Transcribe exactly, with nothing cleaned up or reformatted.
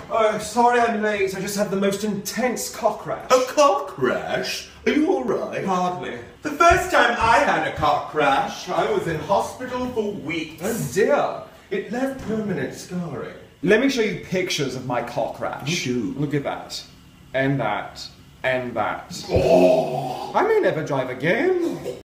Oh, sorry I'm late. I just had the most intense car crash. A car crash? Are you alright? Hardly. The first time I had a car crash, I was in hospital for weeks. Oh dear. It left permanent scarring. Let me show you pictures of my car crash. You do. Look at that. And that. And that. Oh! I may never drive again.